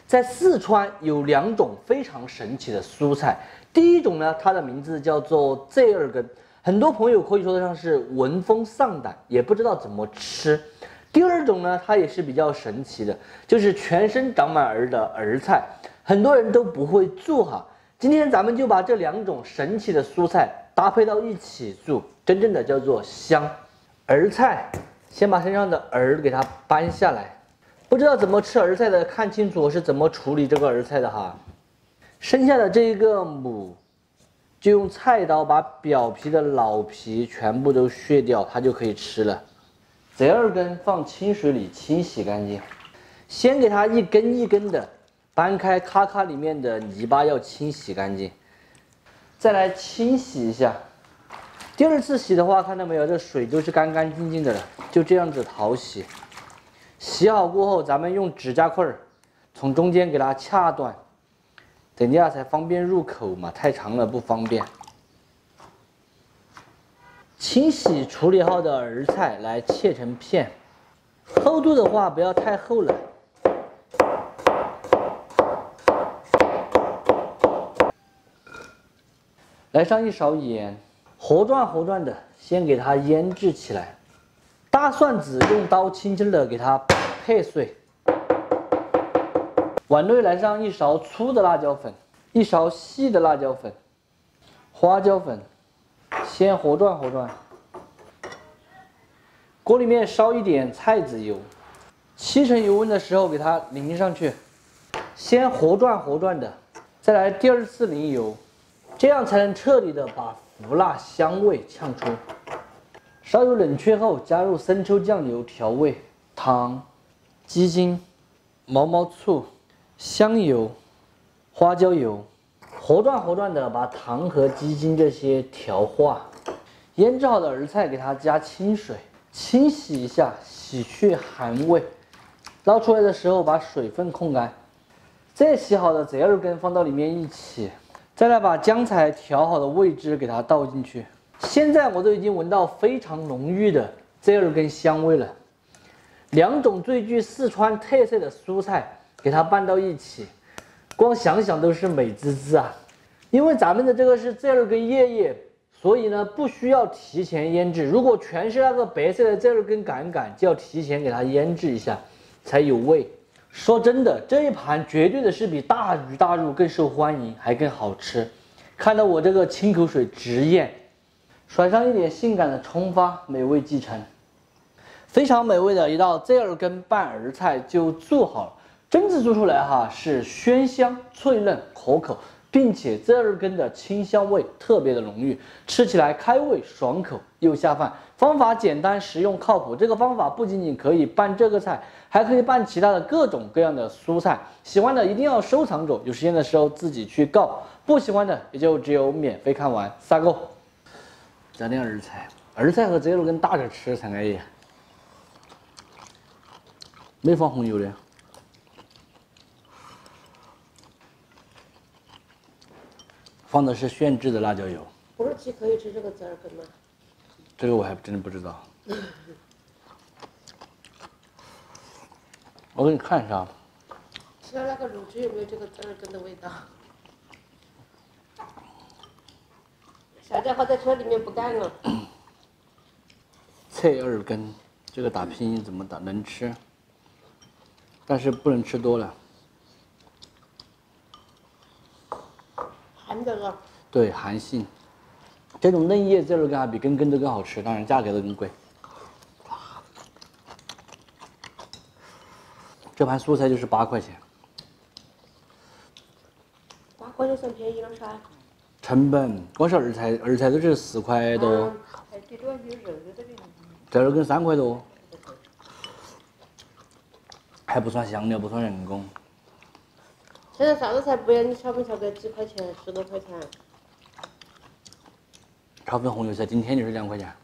在四川有2种非常神奇的蔬菜，第一种呢，它的名字叫做芥二根，很多朋友可以说得上是闻风丧胆，也不知道怎么吃。第二种呢，它也是比较神奇的，就是全身长满儿的儿菜，很多人都不会做哈。今天咱们就把这2种神奇的蔬菜搭配到一起做，真正的叫做香。儿菜，先把身上的儿给它掰下来。不知道怎么吃儿菜的，看清楚我是怎么处理这个儿菜的哈。剩下的这一个母，就用菜刀把表皮的老皮全部都削掉，它就可以吃了。芥二根放清水里清洗干净，先给它一根一根的掰开，咔咔里面的泥巴要清洗干净，再来清洗一下。第2次洗的话，看到没有，这水都是干干净净的了，就这样子淘洗。洗好过后，咱们用指甲块从中间给它掐断，等下才方便入口嘛，太长了不方便。清洗处理好的儿菜来切成片，厚度的话不要太厚了。来上一勺盐，和转的，先给它腌制起来。大蒜子用刀轻轻的给它配碎。碗内来上1勺粗的辣椒粉，1勺细的辣椒粉，花椒粉，先和转。锅里面烧一点菜籽油，7成油温的时候给它淋上去，先和转的，再来第2次淋油，这样才能彻底的把腐辣香味呛出。烧油冷却后，加入生抽、酱油调味，糖、鸡精、毛毛醋、香油、花椒油，和转的把糖和鸡精这些调化。腌制好的儿菜给它加清水，清洗一下，洗去寒味。捞出来的时候把水分控干。再洗好的芥二根放到里面一起，再来把姜菜调好的味汁给它倒进去。现在我都已经闻到非常浓郁的芥二根香味了。2种最具四川特色的蔬菜给它拌到一起，光想想都是美滋滋啊！因为咱们的这个是芥二根叶叶，所以呢不需要提前腌制。如果全是那个白色的芥二根杆，就要提前给它腌制一下，才有味。说真的，这一盘绝对的是比大鱼大肉更受欢迎，还更好吃。看到我这个清口水直咽。甩上一点性感的葱花，美味继承。非常美味的一道芥二根拌儿菜就做好了，真子做出来哈是鲜香、脆嫩、可口，并且芥二根的清香味特别的浓郁，吃起来开胃爽口又下饭。方法简单实用靠谱，这个方法不仅仅可以拌这个菜，还可以拌其他的各种各样的蔬菜。喜欢的一定要收藏着，有时间的时候自己去告；不喜欢的也就只有免费看完，撒够。加点儿菜，儿菜和芥二根搭着吃才安逸。没放红油的，放的是炫制的辣椒油。 哺乳期可以吃这个芥二根吗？ 这个我还真的不知道。我给你看一下。 吃了那个乳汁有没有这个芥二根的味道？小家伙在车里面不干了。 芥二根，这个打拼音怎么打？能吃，但是不能吃多了。 含的了。 对，寒性。这种嫩叶芥二根还比根根的更好吃，当然价格都更贵。这盘蔬菜就是8块钱。 8块就算便宜了噻。 成本光是儿菜都是4块多，芥二根3块多，还不算香料，不算人工。 现在啥子菜不要？你晓不晓得几块钱？10多块钱。 炒份红油菜今天就是2块钱。